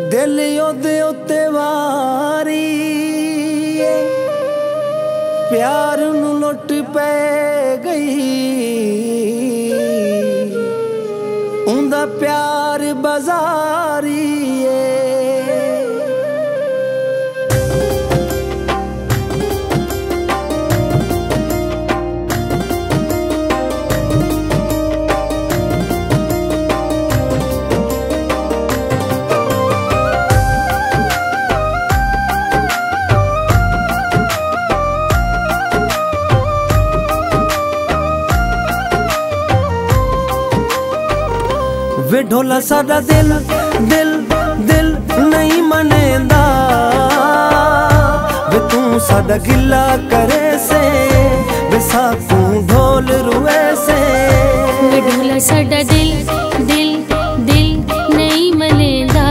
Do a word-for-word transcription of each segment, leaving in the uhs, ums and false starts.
दिल ओदे उत्ते वारी प्यार नू लुट पै गई, उंदा प्यार बाजारी वे ढोला साडा दिल दिल दिल नहीं मनेंदा, वे तू साडा गिला करे से, वे साकू ढोल रुए से। वे ढोला साडा दिल दिल दिल नहीं मनेंदा,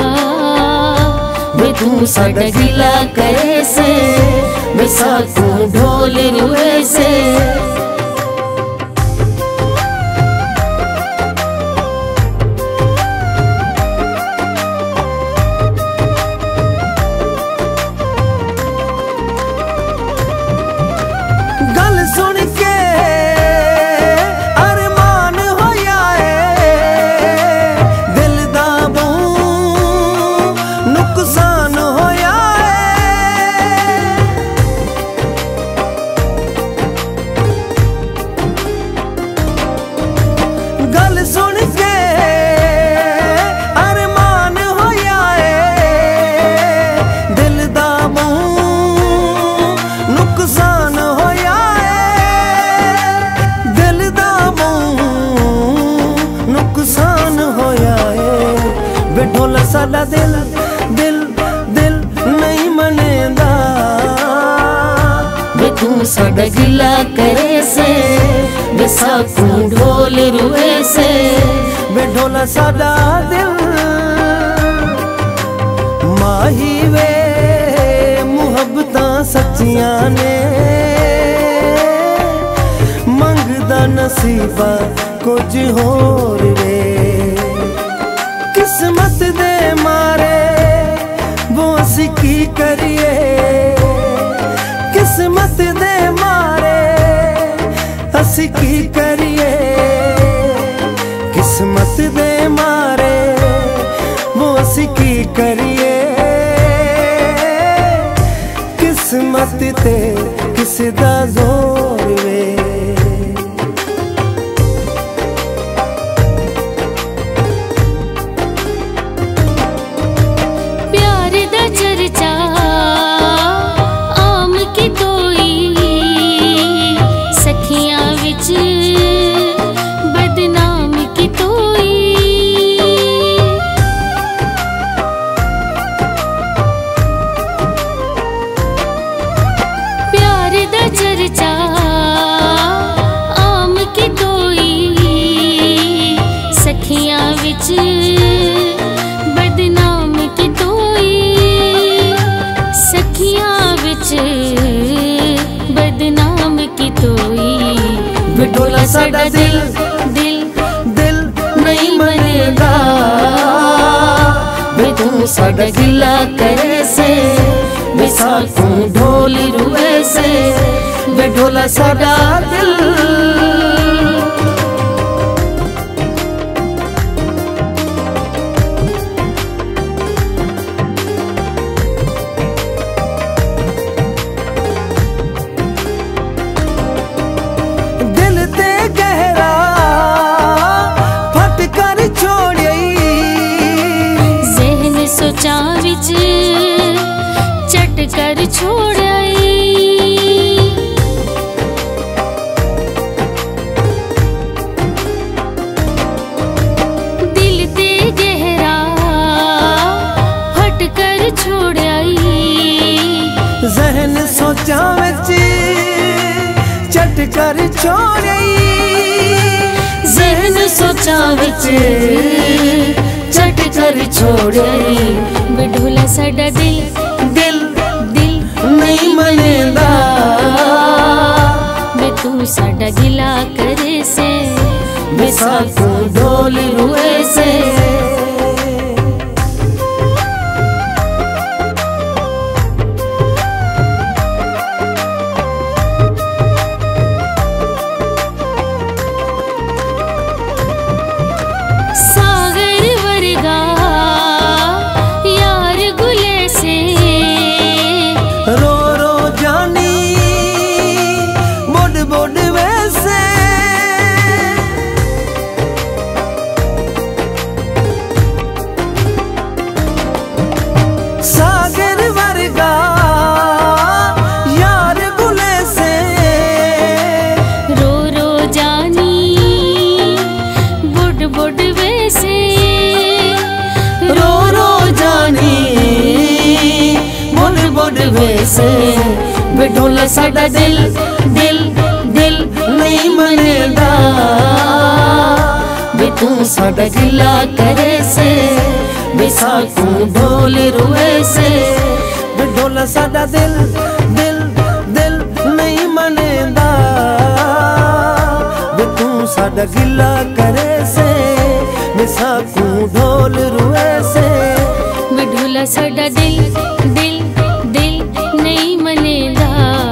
वे तू साडा गिला करे से, वे साकू ढोल रुए से। सुन के अरमान होया है, दिल दा नुकसान होया है। गल सुन के अरमान होया है, दिल दा नुकसान होया। नुकसान होया है वे ढोला साडा दिल दिल दिल नहीं मनेंदा, वे तू साडा गिला करे से, वे साकू ढोल रुए से। वे ढोला साडा दिल माही वे मुहब्बतां सच्चियां ने, मंगदा नसीबा कुछ होर वे। किस्मत दे मारे वो असी की करिए, किस्मत दे मारे असी की करिए, किस्मत दे मारे वो असी की करिए। किस्मत ते किसी दा जोर वे। बदनाम की तोई प्यार दा चर्चा आम की तोई, सखियां विच बदनाम की तोई, सखियां विच बदनाम की तोई। वे ढोला साडा दिल दिल दिल नहीं मनेंदा, वे तू साडा गिला करे से, वे साकू ढोल रुए से। वे ढोला साडा दिल सोचा विच चट कर छोड़ाई, दिल ते गहरा फट कर छोड़ाई। जहन सोचा विच चट कर छोड़ाई, जहन सोचा विच चट कर छोड़ाई। वे ढोला साडा दिल दिल दिल नहीं मनेंदा, वे तू साडा गिला करे से, वे साकू ढोल रुए से। रुवे से, वे ढोला साडा दिल दिल दिल नहीं मनेदा, वे तू साडा गिला करे से, वे साकू ढोल रुवे से, वे ढोला साडा दिल दिल दिल नहीं मनेदा, वे तू साडा गिला करे से, वे साकू ढोल रुवे से, वे ढोला साडा दिल दिल दिल नहीं मनेदा,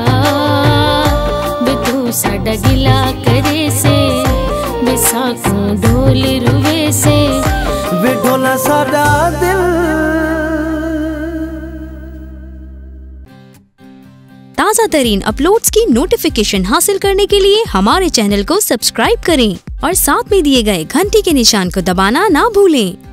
वे तू साडा गिला करे से, वे साकू ढोल रुवे से, वे ढोला साडा दिल। ताज़ा तरीन अपलोड्स की नोटिफिकेशन हासिल करने के लिए हमारे चैनल को सब्सक्राइब करें और साथ में दिए गए घंटी के निशान को दबाना ना भूलें।